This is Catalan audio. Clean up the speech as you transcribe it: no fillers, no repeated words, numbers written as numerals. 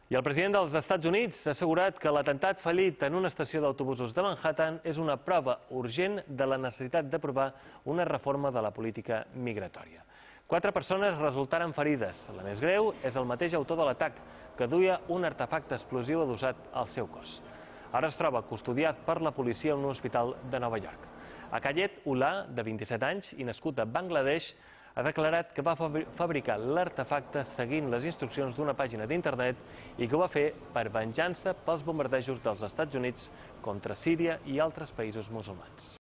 I el president dels Estats Units ha assegurat que l'atemptat fallit en una estació d'autobusos de Manhattan és una prova urgent de la necessitat d'aprovar una reforma de la política migratòria. 4 persones resultaren ferides. La més greu és el mateix autor de l'atac, que duia un artefacte explosiu adossat al seu cos. Ara es troba custodiat per la policia en un hospital de Nova York. Akayed Ullah, de 27 anys i nascut a Bangladesh, ha declarat que va fabricar l'artefacte seguint les instruccions d'una pàgina d'internet i que ho va fer per venjança pels bombardejos dels Estats Units contra Síria i altres països musulmans.